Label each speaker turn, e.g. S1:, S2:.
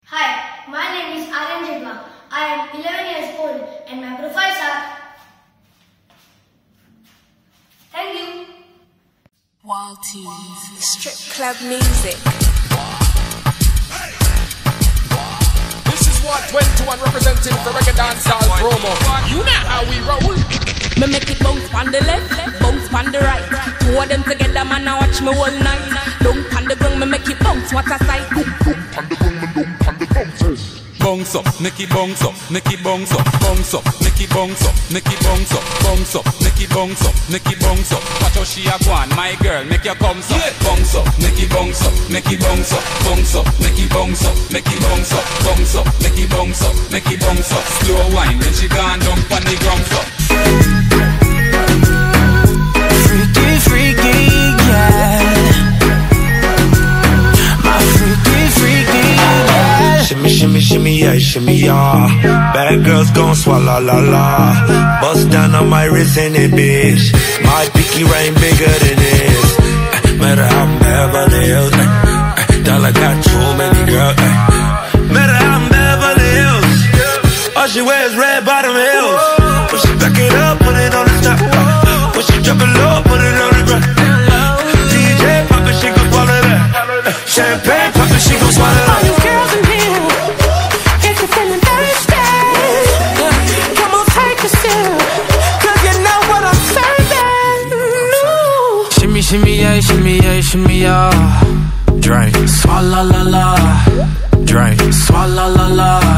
S1: Hi, my name is Aryan Jibla. I am 11 years old and my profiles are... Thank you.
S2: Wild Tunes. Strip club music.
S3: This is what 21 representing for Reggae Dancehall promo. You know how we roll.
S4: Me make it bounce on the left, bounce on the right. Two of them together, man, I watch me all night. Don't on the ground, me make it bounce, what a sight.
S5: Bounce up, make it bounce up, make it bounce up, bounce up, make it bounce up, make it bounce up, bounce up, make it bounce up, make it bounce up. Watch how she a go on, my girl, make your come up, bounce up, make it bounce up, make it bounce up, bounce up, make it bounce up, make it bounce up, bounce up, make it bounce up, make it bounce up. Slow wine when she gone down on the ground up.
S6: Freaky, freaky, yeah. My freaky, freaky, yeah. Shimmy, shimmy, shimmy, yeah, shimmy, yeah. Bad girls gon' swallow, la, la. Bust down on my wrist and it, bitch. My pinky ring bigger than this. Matter how I'm Beverly Hills. Dollar got too many girls. Matter how I'm Beverly Hills. All she wears red bottom heels. When she back it up, put it on the top. When she drop it low, put it on the ground. DJ pop it, she gon' swallow that. Champagne pop it, she gon' swallow that.
S2: All you girls in here, if you're feeling thirsty, come on, take a sip, 'cause you know what I'm serving. No.
S6: Shimmy, shimmy, yeah, shimmy, yeah, shimmy, yeah. Drink, swalla la la. Drink, swalla la la.